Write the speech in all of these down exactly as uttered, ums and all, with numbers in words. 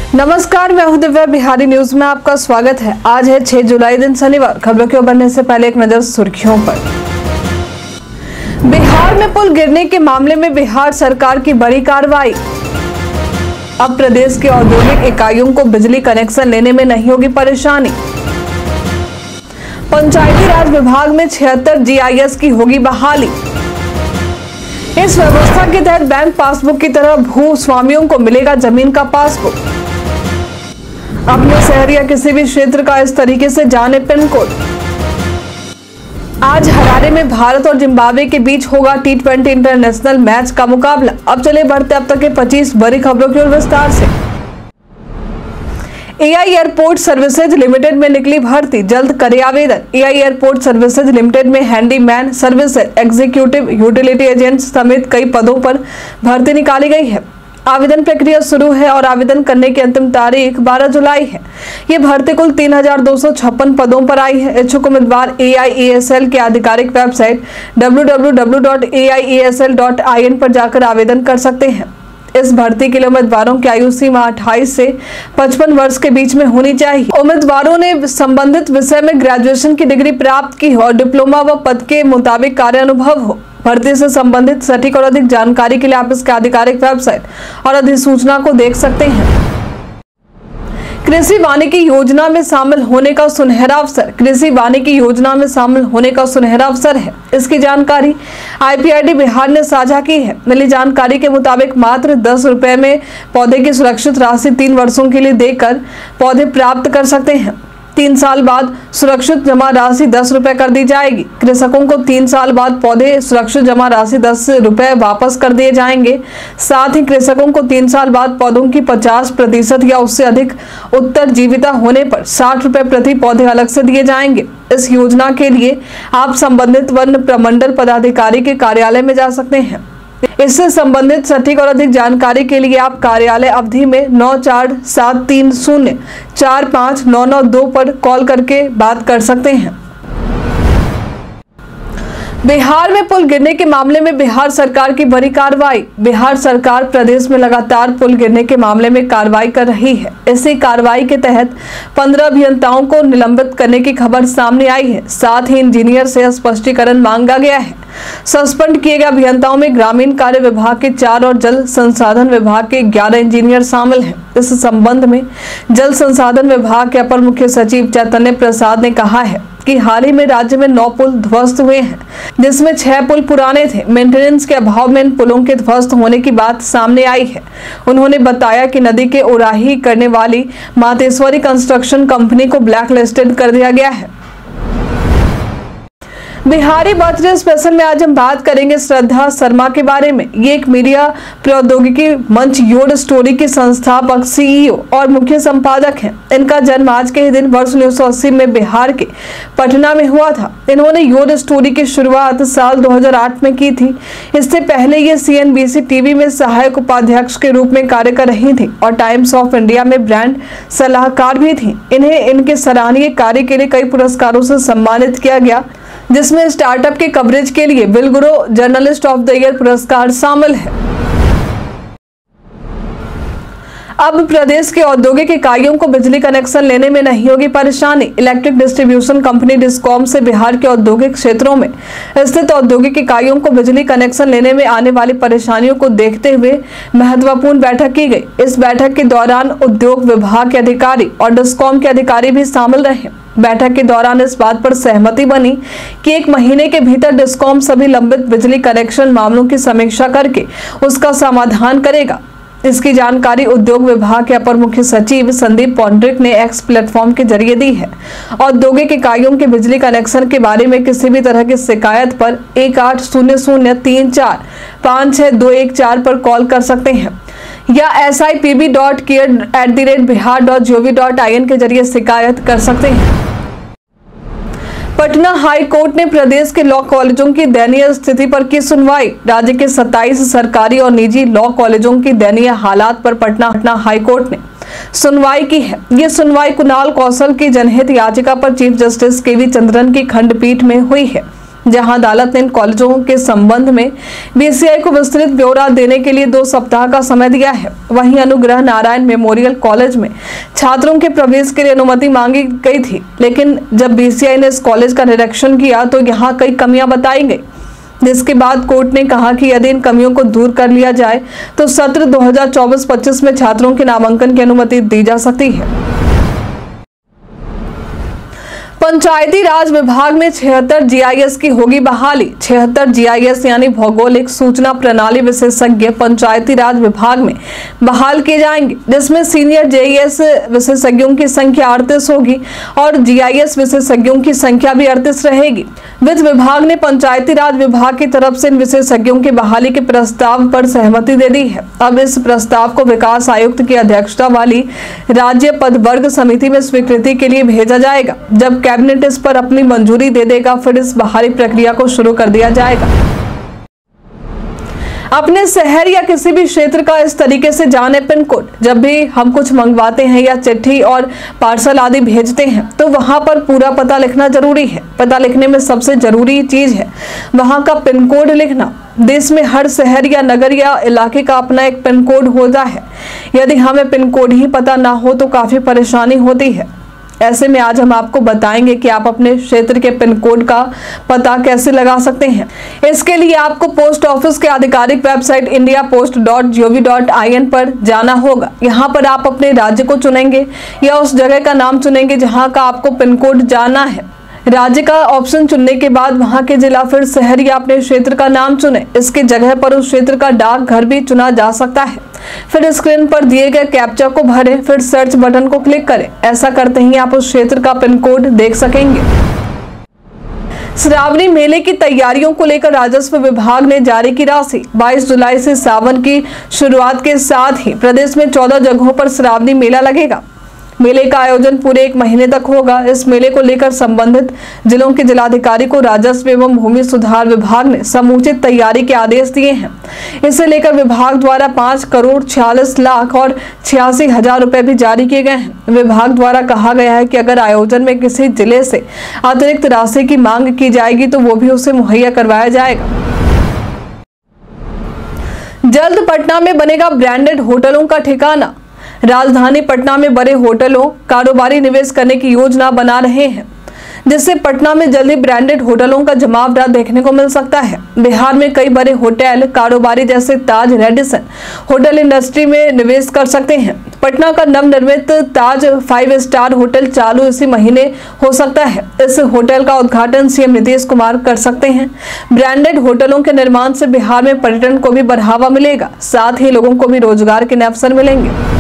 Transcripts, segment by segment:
नमस्कार, मैं हूं दिव्या। बिहारी न्यूज में आपका स्वागत है। आज है छह जुलाई, दिन शनिवार। खबरों के बढ़ने से पहले एक नजर सुर्खियों पर। बिहार में पुल गिरने के मामले में बिहार सरकार की बड़ी कार्रवाई। अब प्रदेश के औद्योगिक इकाइयों को बिजली कनेक्शन लेने में नहीं होगी परेशानी। पंचायती राज विभाग में छिहत्तर जी आई एस की होगी बहाली। इस व्यवस्था के तहत बैंक पासबुक की तरह भू स्वामियों को मिलेगा जमीन का पासबुक। अपने शहर या किसी भी क्षेत्र का इस तरीके से जाने पिन कोड। आज हरारे में भारत और जिम्बाब्वे के बीच होगा टी ट्वेंटी इंटरनेशनल मैच का मुकाबला। अब चले बढ़ते अब तक के पच्चीस बड़ी खबरों की ओर विस्तार से। एआई एयरपोर्ट सर्विसेज लिमिटेड में निकली भर्ती, जल्द करे आवेदन। एआई एयरपोर्ट सर्विसेज लिमिटेड में handyman services, executive, utility agent समेत कई पदों पर भर्ती निकाली गई है। आवेदन प्रक्रिया शुरू है और आवेदन करने की अंतिम तारीख बारह जुलाई है। ये भर्ती कुल तीन हजार दो सौ छप्पन पदों पर आई है। इच्छुक उम्मीदवार ए आई ए एस एल के आधिकारिक website W W W dot A I A S L dot I N पर जाकर आवेदन कर सकते हैं। इस भर्ती के लिए उम्मीदवारों की आयु सीमा अट्ठाईस से पचपन वर्ष के बीच में होनी चाहिए। उम्मीदवारों ने संबंधित विषय में ग्रेजुएशन की डिग्री प्राप्त की हो और डिप्लोमा व पद के मुताबिक कार्य अनुभव हो। भर्ती से संबंधित सटीक और अधिक जानकारी के लिए आप इसके आधिकारिक वेबसाइट और अधिसूचना को देख सकते हैं। कृषि वानिकी योजना में शामिल होने का सुनहरा अवसर। कृषि वानिकी योजना में शामिल होने का सुनहरा अवसर है। इसकी जानकारी I P R D Bihar ने साझा की है। मिली जानकारी के मुताबिक मात्र दस रुपए में पौधे की सुरक्षित राशि तीन वर्षों के लिए देकर पौधे प्राप्त कर सकते हैं। तीन साल बाद सुरक्षित जमा राशि दस रुपए कर दी जाएगी। कृषकों को तीन साल बाद पौधे सुरक्षित जमा राशि दस रुपए वापस कर दिए जाएंगे। साथ ही कृषकों को तीन साल बाद पौधों की पचास प्रतिशत या उससे अधिक उत्तरजीविता होने पर साठ रुपए प्रति पौधे अलग से दिए जाएंगे। इस योजना के लिए आप संबंधित वन प्रमंडल पदाधिकारी के कार्यालय में जा सकते हैं। इससे संबंधित सटीक और अधिक जानकारी के लिए आप कार्यालय अवधि में नौ चार सात तीन शून्य चार पाँच नौ नौ दो पर कॉल करके बात कर सकते हैं। बिहार में पुल गिरने के मामले में बिहार सरकार की बड़ी कार्रवाई। बिहार सरकार प्रदेश में लगातार पुल गिरने के मामले में कार्रवाई कर रही है। इसी कार्रवाई के तहत पंद्रह अभियंताओं को निलंबित करने की खबर सामने आई है। साथ ही इंजीनियर से स्पष्टीकरण मांगा गया है। सस्पेंड किए गए अभियंताओं में ग्रामीण कार्य विभाग के चार और जल संसाधन विभाग के ग्यारह इंजीनियर शामिल हैं। इस संबंध में जल संसाधन विभाग के अपर मुख्य सचिव चैतन्य प्रसाद ने कहा है कि हाल ही में राज्य में नौ पुल ध्वस्त हुए हैं, जिसमें छह पुल पुराने थे। मेंटेनेंस के अभाव में इन पुलों के ध्वस्त होने की बात सामने आई है। उन्होंने बताया कि नदी के उराही करने वाली मातेश्वरी कंस्ट्रक्शन कंपनी को ब्लैक लिस्टेड कर दिया गया है। बिहारी बर्थडे स्पेशल में आज हम बात करेंगे श्रद्धा शर्मा के बारे में। ये एक मीडिया प्रौद्योगिकी मंच योर स्टोरी के संस्थापक, सी ई ओ और मुख्य संपादक हैं। इनका जन्म आज के ही दिन वर्ष उन्नीस सौ अस्सी में बिहार के पटना में हुआ था। इन्होंने योर स्टोरी की शुरुआत साल दो हज़ार आठ में की थी। इससे पहले ये C N B C TV में सहायक उपाध्यक्ष के रूप में कार्य कर रही थी और टाइम्स ऑफ इंडिया में ब्रांड सलाहकार भी थी। इन्हें इनके सराहनीय कार्य के लिए कई पुरस्कारों से सम्मानित किया गया, जिसमें स्टार्टअप के कवरेज के लिए बिल गुरो जर्नलिस्ट ऑफ द ईयर पुरस्कार शामिल है। अब प्रदेश के औद्योगिक इकाइयों को बिजली कनेक्शन लेने में नहीं होगी परेशानी। इलेक्ट्रिक डिस्ट्रीब्यूशन कंपनी डिस्कॉम से बिहार के औद्योगिक क्षेत्रों में स्थित औद्योगिक इकाइयों को बिजली कनेक्शन लेने में आने वाली परेशानियों को देखते हुए महत्वपूर्ण बैठक की गई। इस बैठक के दौरान उद्योग विभाग के अधिकारी और डिस्कॉम के अधिकारी भी शामिल रहे। बैठक के दौरान इस बात पर सहमति बनी कि एक महीने के भीतर डिस्कॉम सभी लंबित बिजली कनेक्शन मामलों की समीक्षा करके उसका समाधान करेगा। इसकी जानकारी उद्योग विभाग के अपर मुख्य सचिव संदीप पौंड्रिक ने एक्स प्लेटफॉर्म के जरिए दी है। औद्योगिक इकाइयों के बिजली कनेक्शन के बारे में किसी भी तरह की शिकायत पर एक आठ शून्य शून्य तीन चार पाँच छह दो एक चार पर कॉल कर सकते हैं या S I P B dot care at the rate Bihar dot G O V dot I N के जरिए शिकायत कर सकते हैं। पटना हाई कोर्ट ने प्रदेश के लॉ कॉलेजों की दयनीय स्थिति पर की सुनवाई। राज्य के सत्ताईस सरकारी और निजी लॉ कॉलेजों की दयनीय हालात पर पटना पटना हाई कोर्ट ने सुनवाई की है। ये सुनवाई कुणाल कौशल की जनहित याचिका पर chief justice K V Chandran की खंडपीठ में हुई है। जहां अदालत ने इन कॉलेजों के संबंध में बीसीआई को विस्तृत ब्यौरा देने के लिए दो सप्ताह का समय दिया है। वहीं अनुग्रह नारायण मेमोरियल कॉलेज में छात्रों के प्रवेश के लिए अनुमति मांगी गई थी, लेकिन जब बीसीआई ने इस कॉलेज का निरीक्षण किया तो यहाँ कई कमियां बताई गई, जिसके बाद कोर्ट ने कहा कि यदि इन कमियों को दूर कर लिया जाए तो सत्र दो हज़ार चौबीस पच्चीस में छात्रों के नामांकन की अनुमति दी जा सकती है। पंचायती राज विभाग में छिहत्तर जीआईएस की होगी बहाली। छिहत्तर जीआईएस यानी भौगोलिक सूचना प्रणाली विशेषज्ञ पंचायती राज विभाग में बहाल किए जाएंगे, जिसमें सीनियर जेईएस विशेषज्ञों की संख्या अड़तीस होगी और जीआईएस विशेषज्ञों की संख्या भी अड़तीस रहेगी। वित्त विभाग ने पंचायती राज विभाग की तरफ से इन विशेषज्ञों की बहाली के प्रस्ताव पर सहमति दे दी है। अब इस प्रस्ताव को विकास आयुक्त की अध्यक्षता वाली राज्य पदवर्ग समिति में स्वीकृति के लिए भेजा जाएगा। जब कैबिनेट इस पर अपनी मंजूरी दे देगा, फिर इस बहाली प्रक्रिया को शुरू कर दिया जाएगा। अपने शहर या किसी भी क्षेत्र का इस तरीके से जाने पिन कोड। जब भी हम कुछ मंगवाते हैं या चिट्ठी और पार्सल आदि भेजते हैं तो वहां पर पूरा पता लिखना जरूरी है। पता लिखने में सबसे जरूरी चीज है वहां का पिन कोड लिखना। देश में हर शहर या नगर या इलाके का अपना एक पिन कोड होता है। यदि हमें पिन कोड ही पता ना हो तो काफी परेशानी होती है। ऐसे में आज हम आपको बताएंगे कि आप अपने क्षेत्र के पिन कोड का पता कैसे लगा सकते हैं। इसके लिए आपको पोस्ट ऑफिस के आधिकारिक website India Post dot G O V dot I N पर जाना होगा। यहाँ पर आप अपने राज्य को चुनेंगे या उस जगह का नाम चुनेंगे जहाँ का आपको पिन कोड जाना है। राज्य का ऑप्शन चुनने के बाद वहां के जिला फिर शहर या अपने क्षेत्र का नाम चुने। इसके जगह पर उस क्षेत्र का डाकघर भी चुना जा सकता है। फिर स्क्रीन पर दिए गए कैप्चा को भरें, फिर सर्च बटन को क्लिक करें। ऐसा करते ही आप उस क्षेत्र का पिन कोड देख सकेंगे। श्रावणी मेले की तैयारियों को लेकर राजस्व विभाग ने जारी की राशि। बाईस जुलाई से सावन की शुरुआत के साथ ही प्रदेश में चौदह जगहों पर श्रावणी मेला लगेगा। मेले का आयोजन पूरे एक महीने तक होगा। इस मेले को लेकर संबंधित जिलों के जिलाधिकारी को राजस्व एवं भूमि सुधार विभाग ने समुचित तैयारी के आदेश दिए हैं। इसे लेकर विभाग द्वारा पाँच करोड़ छियालीस लाख और छियासी हजार रुपए भी जारी किए गए हैं। विभाग द्वारा कहा गया है कि अगर आयोजन में किसी जिले से अतिरिक्त राशि की मांग की जाएगी तो वो भी उसे मुहैया करवाया जाएगा। जल्द पटना में बनेगा ब्रांडेड होटलों का ठिकाना। राजधानी पटना में बड़े होटलों कारोबारी निवेश करने की योजना बना रहे हैं, जिससे पटना में जल्दी ब्रांडेड होटलों का जमावड़ा देखने को मिल सकता है। बिहार में कई बड़े होटल कारोबारी जैसे ताज रेडिसन होटल इंडस्ट्री में निवेश कर सकते हैं। पटना का नवनिर्मित ताज फाइव स्टार होटल चालू इसी महीने हो सकता है। इस होटल का उद्घाटन सीएम नीतीश कुमार कर सकते हैं। ब्रांडेड होटलों के निर्माण से बिहार में पर्यटन को भी बढ़ावा मिलेगा, साथ ही लोगों को भी रोजगार के नए अवसर मिलेंगे।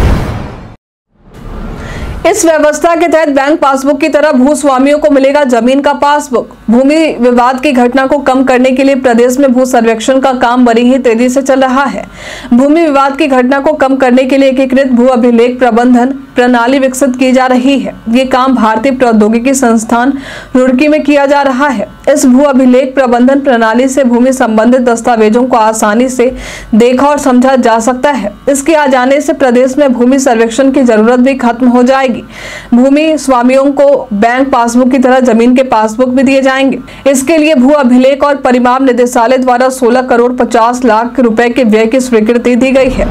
इस व्यवस्था के तहत बैंक पासबुक की तरह भूस्वामियों को मिलेगा जमीन का पासबुक। भूमि विवाद की घटना को कम करने के लिए प्रदेश में भू सर्वेक्षण का काम बड़ी ही तेजी से चल रहा है। भूमि विवाद की घटना को कम करने के लिए एकीकृत भू अभिलेख प्रबंधन प्रणाली विकसित की जा रही है। ये काम भारतीय प्रौद्योगिकी संस्थान रुड़की में किया जा रहा है। इस भू अभिलेख प्रबंधन प्रणाली से भूमि संबंधित दस्तावेजों को आसानी से देखा और समझा जा सकता है। इसके आ जाने से प्रदेश में भूमि सर्वेक्षण की जरूरत भी खत्म हो जाएगी। भूमि स्वामियों को बैंक पासबुक की तरह जमीन के पासबुक भी दिए जाएंगे। इसके लिए भू अभिलेख और परिमाप निदेशालय द्वारा सोलह करोड़ पचास लाख रुपए के व्यय की स्वीकृति दी गई है।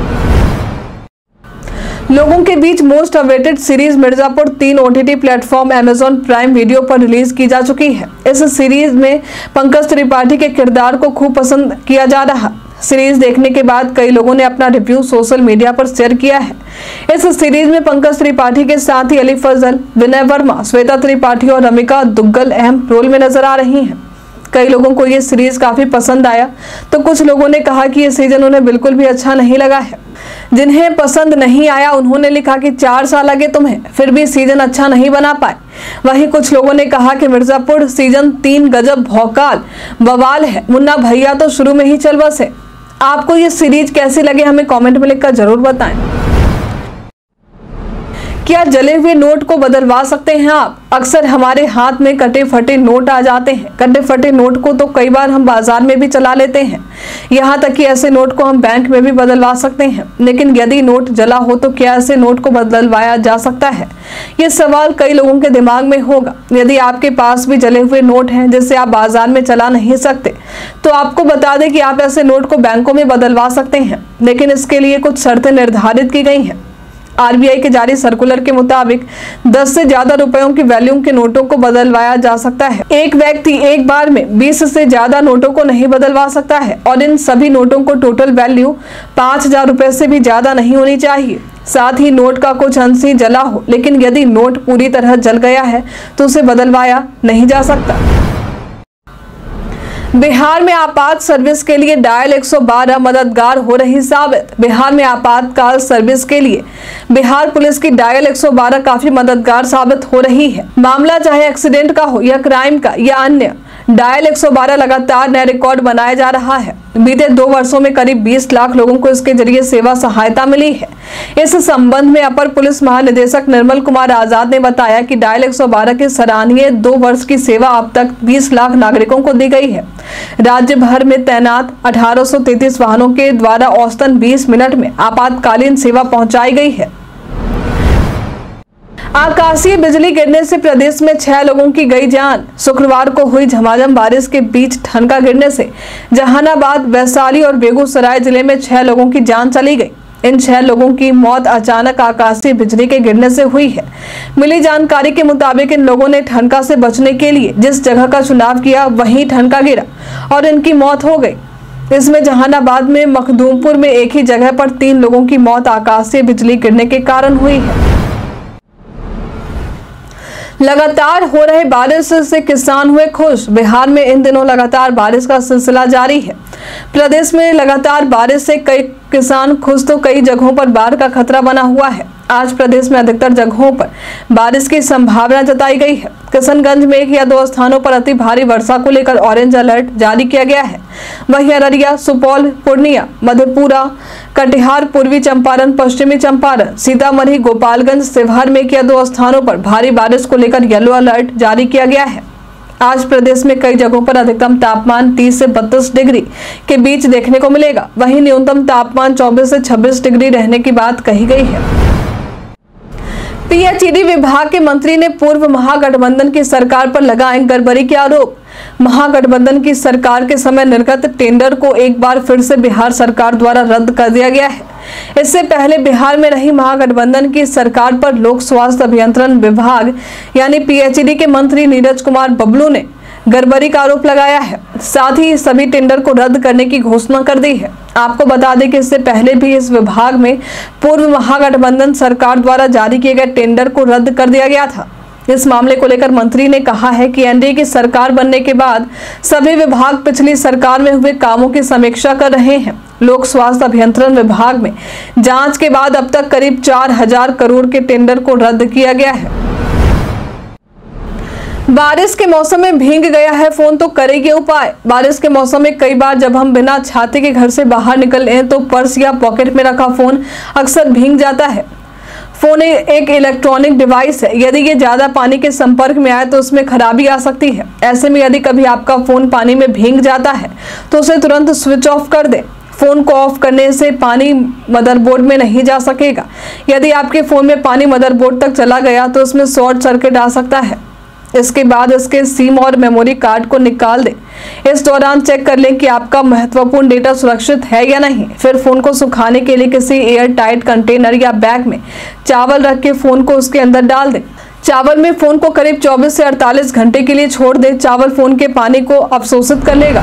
लोगों के बीच मोस्ट अवेटेड सीरीज मिर्जापुर तीन OTT platform Amazon Prime Video पर रिलीज की जा चुकी है। इस सीरीज में पंकज त्रिपाठी के किरदार को खूब पसंद किया जा रहा। सीरीज देखने के बाद कई लोगों ने अपना रिव्यू सोशल मीडिया पर शेयर किया है। इस सीरीज में पंकज त्रिपाठी के साथ ही अली फजल, विनय वर्मा, श्वेता त्रिपाठी और रमिका दुग्गल अहम रोल में नजर आ रही हैं। कई लोगों को ये सीरीज काफी पसंद आया तो कुछ लोगों ने कहा कि ये सीजन उन्हें बिल्कुल भी अच्छा नहीं लगा है। जिन्हें पसंद नहीं आया उन्होंने लिखा कि चार साल लगे तुम्हें फिर भी सीजन अच्छा नहीं बना पाए। वहीं कुछ लोगों ने कहा कि मिर्जापुर सीजन तीन गजब भौकाल बवाल है, मुन्ना भैया तो शुरू में ही चल बसे। आपको ये सीरीज कैसी लगे हमें कमेंट में लिखकर जरूर बताएं। क्या जले हुए नोट को बदलवा सकते हैं आप? अक्सर हमारे हाथ में कटे फटे नोट आ जाते हैं। कटे फटे नोट को तो कई बार हम बाजार में भी चला लेते हैं, यहाँ तक कि ऐसे नोट को हम बैंक में भी बदलवा सकते हैं। लेकिन यदि नोट जला हो तो क्या ऐसे नोट को बदलवाया जा सकता है? ये सवाल कई लोगों के दिमाग में होगा। यदि आपके पास भी जले हुए नोट हैं जिसे आप बाजार में चला नहीं सकते, तो आपको बता दें कि आप ऐसे नोट को बैंकों में बदलवा सकते हैं, लेकिन इसके लिए कुछ शर्तें निर्धारित की गई हैं। आरबीआई के जारी सर्कुलर के मुताबिक दस से ज्यादा रुपयों की वैल्यू के नोटों को बदलवाया जा सकता है। एक व्यक्ति एक बार में बीस से ज्यादा नोटों को नहीं बदलवा सकता है और इन सभी नोटों को टोटल वैल्यू पाँच हजार रुपए से भी ज्यादा नहीं होनी चाहिए। साथ ही नोट का कुछ अंश ही जला हो, लेकिन यदि नोट पूरी तरह जल गया है तो उसे बदलवाया नहीं जा सकता। बिहार में आपात सर्विस के लिए डायल एक सौ बारह मददगार हो रही साबित। बिहार में आपातकाल सर्विस के लिए बिहार पुलिस की डायल एक सौ बारह काफी मददगार साबित हो रही है। मामला चाहे एक्सीडेंट का हो या क्राइम का या अन्य, डायल एक सौ बारह लगातार नया रिकॉर्ड बनाया जा रहा है। बीते दो वर्षों में करीब बीस लाख लोगों को इसके जरिए सेवा सहायता मिली है। इस संबंध में अपर पुलिस महानिदेशक निर्मल कुमार आजाद ने बताया कि डायल एक सौ बारह की सराहनीय दो वर्ष की सेवा अब तक बीस लाख नागरिकों को दी गई है। राज्य भर में तैनात अठारह सौ तैंतीस वाहनों के द्वारा औसतन बीस मिनट में आपातकालीन सेवा पहुंचाई गई है। आकाशीय बिजली गिरने से प्रदेश में छह लोगों की गई जान। शुक्रवार को हुई झमाझम बारिश के बीच ठनका गिरने से जहानाबाद, वैशाली और बेगूसराय जिले में छह लोगों की जान चली गई। इन छह लोगों की मौत अचानक आकाशीय बिजली के गिरने से हुई है। मिली जानकारी के मुताबिक इन लोगों ने ठनका से बचने के लिए जिस जगह का चुनाव किया वहीं ठनका गिरा और इनकी मौत हो गई। इसमें जहानाबाद में मखदूमपुर में एक ही जगह पर तीन लोगों की मौत आकाशीय बिजली गिरने के कारण हुई है। लगातार हो रहे बारिश से किसान हुए खुश। बिहार में इन दिनों लगातार बारिश का सिलसिला जारी है। प्रदेश में लगातार बारिश से कई किसान खुश तो कई जगहों पर बाढ़ का खतरा बना हुआ है। आज प्रदेश में अधिकतर जगहों पर बारिश की संभावना जताई गई है। किशनगंज में एक या दो स्थानों पर अति भारी वर्षा को लेकर ऑरेंज अलर्ट जारी किया गया है। वहीं अररिया, सुपौल, पूर्णिया, मधेपुरा, कटिहार, पूर्वी चंपारण, पश्चिमी चंपारण, सीतामढ़ी, गोपालगंज, शिवहर में एक या दो स्थानों पर भारी बारिश को लेकर येलो अलर्ट जारी किया गया है। आज प्रदेश में कई जगहों पर अधिकतम तापमान तीस से बत्तीस डिग्री के बीच देखने को मिलेगा। वहीं न्यूनतम तापमान चौबीस से छब्बीस डिग्री रहने की बात कही गई है। पीएचईडी विभाग के मंत्री ने पूर्व महागठबंधन की सरकार पर लगाए गड़बड़ी के आरोप। महागठबंधन की सरकार के समय निर्गत टेंडर को एक बार फिर से बिहार सरकार द्वारा रद्द कर दिया गया है। इससे पहले बिहार में रही महागठबंधन की सरकार पर लोक स्वास्थ्य अभियंत्रण विभाग यानी पीएचईडी के मंत्री नीरज कुमार बबलू ने गड़बड़ी का आरोप लगाया है। साथ ही सभी टेंडर को रद्द करने की घोषणा कर दी है। आपको बता दें कि इससे पहले भी इस विभाग में पूर्व महागठबंधन सरकार द्वारा जारी किए गए टेंडर को रद्द कर दिया गया था। इस मामले को लेकर मंत्री ने कहा है कि एनडीए की सरकार बनने के बाद सभी विभाग पिछली सरकार में हुए कामों की समीक्षा कर रहे हैं। लोक स्वास्थ्य अभियंत्रण विभाग में जांच के बाद अब तक करीब चार हजार करोड़ के टेंडर को रद्द किया गया है। बारिश के मौसम में भीग गया है फोन तो करेगी उपाय। बारिश के मौसम में कई बार जब हम बिना छाते के घर से बाहर निकले तो पर्स या पॉकेट में रखा फोन अक्सर भीग जाता है। फोन एक इलेक्ट्रॉनिक डिवाइस है। यदि ये ज्यादा पानी के संपर्क में आए तो उसमें खराबी आ सकती है। ऐसे में यदि कभी आपका फोन पानी में भीग जाता है तो उसे तुरंत स्विच ऑफ कर दें। फोन को ऑफ करने से पानी मदरबोर्ड में नहीं जा सकेगा। यदि आपके फोन में पानी मदरबोर्ड तक चला गया तो उसमें शॉर्ट सर्किट आ सकता है। इसके बाद इसके सिम और मेमोरी कार्ड को निकाल दें। इस दौरान चेक कर लें कि आपका महत्वपूर्ण डेटा सुरक्षित है या नहीं। फिर फोन को सुखाने के लिए किसी एयर टाइट कंटेनर या बैग में चावल रख के फोन को उसके अंदर डाल दें। चावल में फोन को करीब चौबीस से अड़तालीस घंटे के लिए छोड़ दें। चावल फोन के पानी को अवशोषित कर लेगा।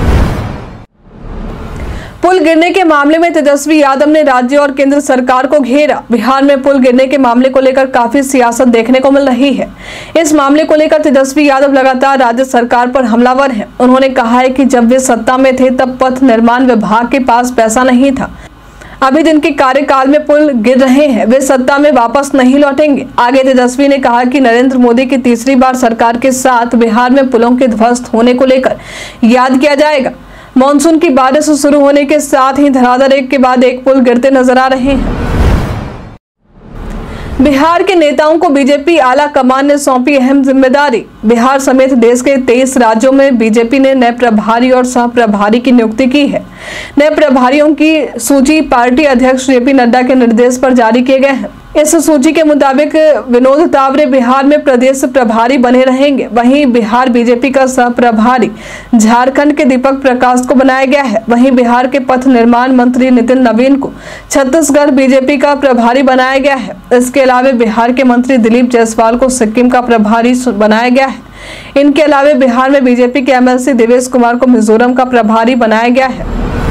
पुल गिरने के मामले में तेजस्वी यादव ने राज्य और केंद्र सरकार को घेरा। बिहार में पुल गिरने के मामले को लेकर काफी सियासत देखने को मिल रही है। इस मामले को लेकर तेजस्वी यादव लगातार राज्य सरकार पर हमलावर हैं। उन्होंने कहा है कि जब वे सत्ता में थे तब पथ निर्माण विभाग के पास पैसा नहीं था। अभी जिनके कार्यकाल में पुल गिर रहे हैं वे सत्ता में वापस नहीं लौटेंगे। आगे तेजस्वी ने कहा कि नरेंद्र मोदी की तीसरी बार सरकार के साथ बिहार में पुलों के ध्वस्त होने को लेकर याद किया जाएगा। मॉनसून की बारिश शुरू होने के साथ ही धराधर एक के बाद एक पुल गिरते नजर आ रहे हैं। बिहार के नेताओं को बीजेपी आला कमान ने सौंपी अहम जिम्मेदारी। बिहार समेत देश के तेईस राज्यों में बीजेपी ने नए प्रभारी और सह प्रभारी की नियुक्ति की है। नए प्रभारियों की सूची पार्टी अध्यक्ष जेपी नड्डा के निर्देश पर जारी किए गए हैं। इस सूची के मुताबिक विनोद तावरे बिहार में प्रदेश प्रभारी बने रहेंगे। वहीं बिहार बीजेपी का सह प्रभारी झारखंड के दीपक प्रकाश को बनाया गया है। वहीं बिहार के पथ निर्माण मंत्री नितिन नवीन को छत्तीसगढ़ बीजेपी का प्रभारी बनाया गया है। इसके अलावा बिहार के मंत्री दिलीप जायसवाल को सिक्किम का प्रभारी बनाया गया है। इनके अलावा बिहार में बीजेपी के एमएलसी देवेश कुमार को मिजोरम का प्रभारी बनाया गया है।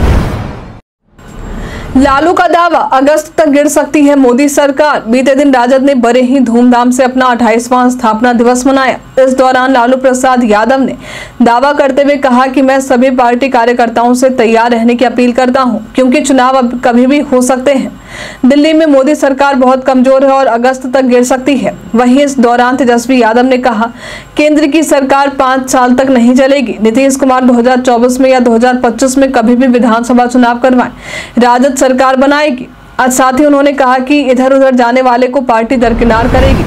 लालू का दावा, अगस्त तक गिर सकती है मोदी सरकार। बीते दिन राजद ने बड़े ही धूमधाम से अपना अट्ठाईसवां स्थापना दिवस मनाया। इस दौरान लालू प्रसाद यादव ने दावा करते हुए कहा कि मैं सभी पार्टी कार्यकर्ताओं से तैयार रहने की अपील करता हूं, क्योंकि चुनाव अब कभी भी हो सकते हैं। दिल्ली में मोदी सरकार बहुत कमजोर है और अगस्त तक गिर सकती है। वहीं इस दौरान तेजस्वी यादव ने कहा, केंद्र की सरकार पाँच साल तक नहीं चलेगी। नीतीश कुमार दो हज़ार चौबीस में या दो हज़ार पच्चीस में कभी भी विधानसभा चुनाव करवाएं, राजद सरकार बनाएगी। आज साथ ही उन्होंने कहा कि इधर उधर जाने वाले को पार्टी दरकिनार करेगी।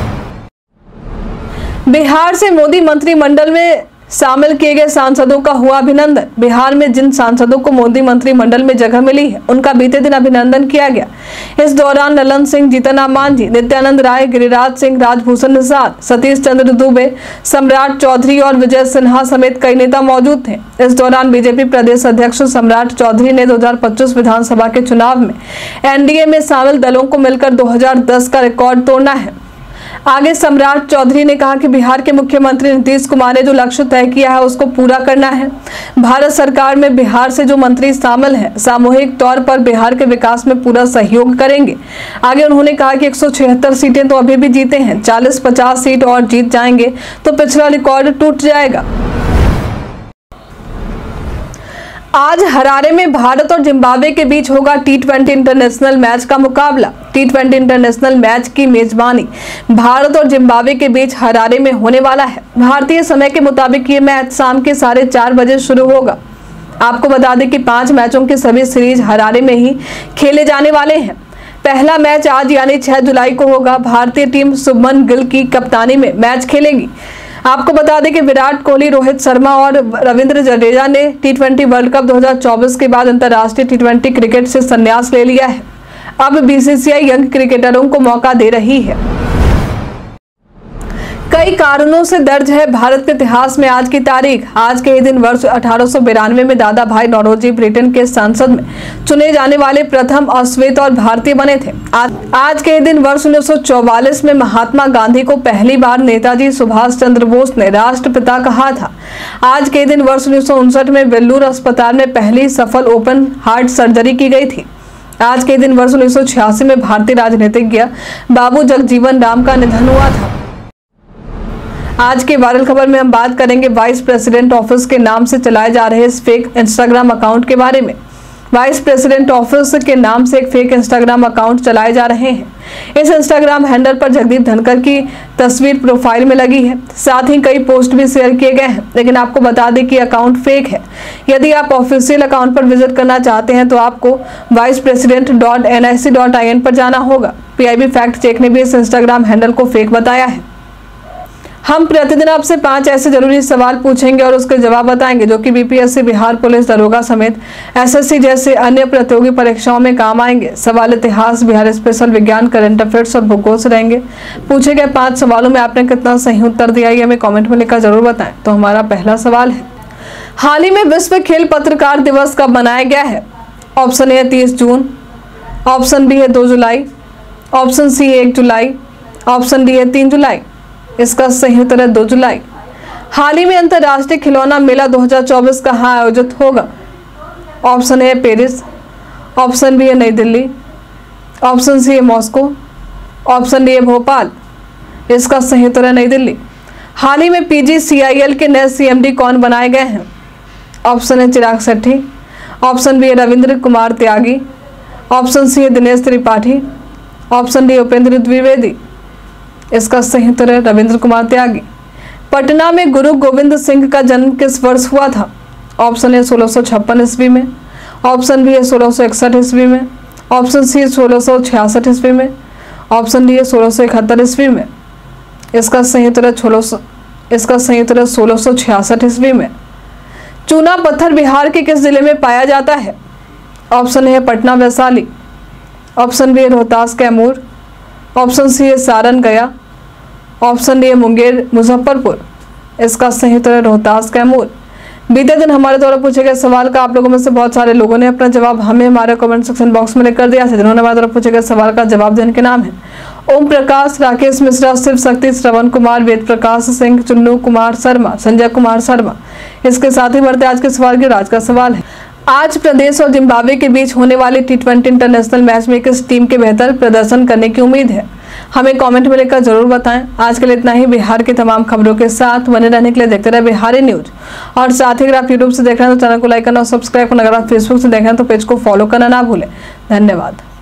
बिहार से मोदी मंत्रिमंडल में शामिल किए गए सांसदों का हुआ अभिनंदन। बिहार में जिन सांसदों को मोदी मंत्रिमंडल में जगह मिली है, उनका बीते दिन अभिनंदन किया गया। इस दौरान ललन सिंह, जीतन राम मांझी, नित्यानंद राय, गिरिराज सिंह, राजभूषण निषाद, सतीश चंद्र दुबे, सम्राट चौधरी और विजय सिन्हा समेत कई नेता मौजूद थे। इस दौरान बीजेपी प्रदेश अध्यक्ष सम्राट चौधरी ने दो हज़ार पच्चीस विधानसभा के चुनाव में एनडीए में शामिल दलों को मिलकर दो हज़ार दस का रिकॉर्ड तोड़ना है। आगे सम्राट चौधरी ने कहा कि बिहार के मुख्यमंत्री नीतीश कुमार ने जो लक्ष्य तय किया है उसको पूरा करना है। भारत सरकार में बिहार से जो मंत्री शामिल हैं, सामूहिक तौर पर बिहार के विकास में पूरा सहयोग करेंगे। आगे उन्होंने कहा कि एक सौ छिहत्तर सीटें तो अभी भी जीते हैं, चालीस पचास सीट और जीत जाएंगे तो पिछला रिकॉर्ड टूट जाएगा। आज हरारे में भारत और जिम्बाब्वे के बीच होगा टी ट्वेंटी इंटरनेशनल मैच का मुकाबला। टी ट्वेंटी इंटरनेशनल मैच की मेजबानी भारत और जिम्बाब्वे के बीच हरारे में होने वाला है। भारतीय समय के मुताबिक ये मैच शाम के साढ़े चार बजे शुरू होगा। आपको बता दें कि पांच मैचों के सभी सीरीज हरारे में ही खेले जाने वाले हैं। पहला मैच आज यानी छह जुलाई को होगा। भारतीय टीम शुभमन गिल की कप्तानी में मैच खेलेगी। आपको बता दें कि विराट कोहली, रोहित शर्मा और रविंद्र जडेजा ने टी ट्वेंटी वर्ल्ड कप दो हज़ार चौबीस के बाद अंतर्राष्ट्रीय टी ट्वेंटी क्रिकेट से संन्यास ले लिया है। अब बीसीसीआई यंग क्रिकेटरों को मौका दे रही है। कई कारणों से दर्ज है भारत के इतिहास में आज की तारीख। आज के ही दिन वर्ष अठारह सौ बिरानवे में दादा भाई नौरोजी ब्रिटेन के संसद में चुने जाने वाले प्रथम अश्वेत और भारतीय बने थे। आज, आज के ही दिन वर्ष उन्नीस सौ चौवालीस में महात्मा गांधी को पहली बार नेताजी सुभाष चंद्र बोस ने राष्ट्रपिता कहा था। आज के दिन वर्ष उन्नीस सौ उनसठ में वेल्लूर अस्पताल में पहली सफल ओपन हार्ट सर्जरी की गई थी। आज के दिन वर्ष उन्नीस सौ छियासी में भारतीय राजनीतिज्ञ बाबू जगजीवन राम का निधन हुआ था। आज के वायरल खबर में हम बात करेंगे वाइस प्रेसिडेंट ऑफिस के नाम से चलाए जा रहे इस फेक इंस्टाग्राम अकाउंट के बारे में। वाइस प्रेसिडेंट ऑफिस के नाम से एक फेक इंस्टाग्राम अकाउंट चलाए जा रहे हैं। इस इंस्टाग्राम हैंडल पर जगदीप धनखड़ की तस्वीर प्रोफाइल में लगी है। साथ ही कई पोस्ट भी शेयर किए गए हैं, लेकिन आपको बता दें कि अकाउंट फेक है। यदि आप ऑफिशियल अकाउंट पर विजिट करना चाहते हैं तो आपको vice president dot N I C dot I N पर जाना होगा। पीआईबी फैक्ट चेक ने भी इस इंस्टाग्राम हैंडल को फेक बताया है। हम प्रतिदिन आपसे पांच ऐसे जरूरी सवाल पूछेंगे और उसके जवाब बताएंगे जो कि बीपीएससी, बिहार पुलिस दरोगा समेत एसएससी जैसे अन्य प्रतियोगी परीक्षाओं में काम आएंगे। सवाल इतिहास, बिहार स्पेशल, विज्ञान, करंट अफेयर्स और भूगोल से रहेंगे। पूछे गए पांच सवालों में आपने कितना सही उत्तर दिया ये हमें कॉमेंट में लिखकर जरूर बताएं। तो हमारा पहला सवाल है, हाल ही में विश्व खेल पत्रकार दिवस कब मनाया गया है? ऑप्शन ए तीस जून, ऑप्शन बी है दो जुलाई, ऑप्शन सी एक जुलाई, ऑप्शन डी है तीन जुलाई। इसका सही उत्तर है दो जुलाई। हाल ही में अंतर्राष्ट्रीय खिलौना मेला दो हज़ार चौबीस कहाँ आयोजित होगा? Option A Paris, option B है नई दिल्ली, ऑप्शन सी है मॉस्को, ऑप्शन डी है भोपाल। इसका सही उत्तर है नई दिल्ली। हाल ही में पीजीसीआईएल के नए सीएमडी कौन बनाए गए हैं? Option A Chirag Shetty, option B है रविंद्र कुमार त्यागी, ऑप्शन सी है दिनेश त्रिपाठी, ऑप्शन डी उपेंद्र द्विवेदी। इसका सही उत्तर है रविंद्र कुमार त्यागी। पटना में गुरु गोविंद सिंह का जन्म किस वर्ष हुआ था? ऑप्शन ए सोलह सौ छप्पन ईस्वी में, ऑप्शन बी है सोलह सौ इकसठ ईस्वी में, ऑप्शन सी सोलह सौ छियासठ ईस्वी में, ऑप्शन डी है सोलह सौ इकहत्तर ईस्वी में। इसका सही उत्तर है सोलह सौ इसका सही उत्तर है सोलह सौ छियासठ ईस्वी में। चूना पत्थर बिहार के किस जिले में पाया जाता है? ऑप्शन ए है पटना वैशाली, ऑप्शन बी है रोहतास कैमूर, ऑप्शन सी है सारण गया, ऑप्शन डी है मुंगेर मुजफ्फरपुर। इसका सही उत्तर है रोहतास कैमूर। बीते दिन हमारे द्वारा पूछे गए सवाल का आप लोगों में से बहुत सारे लोगों ने अपना जवाब हमें हमारे कमेंट सेक्शन बॉक्स में लिखकर दिया था। जिन्होंने हमारे द्वारा पूछे गए सवाल का जवाब देने के नाम है ओम प्रकाश, राकेश मिश्रा, शिव शक्ति, श्रवण कुमार, वेद प्रकाश सिंह, चुन्नू कुमार शर्मा, संजय कुमार शर्मा। इसके साथ ही बढ़ते आज के सवाल की आज का सवाल है, आज प्रदेश और जिम्बाब्वे के बीच होने वाले टी ट्वेंटी इंटरनेशनल मैच में किस टीम के बेहतर प्रदर्शन करने की उम्मीद है? हमें कमेंट में लिखकर जरूर बताएं। आज के लिए इतना ही। बिहार की तमाम खबरों के साथ बने रहने के लिए देखते रहे बिहारी न्यूज। और साथ ही अगर आप यूट्यूब से देख रहे हैं तो चैनल को लाइक करना और सब्सक्राइब करना। अगर आप फेसबुक से देख रहे हैं तो पेज को फॉलो करना ना भूलें। धन्यवाद।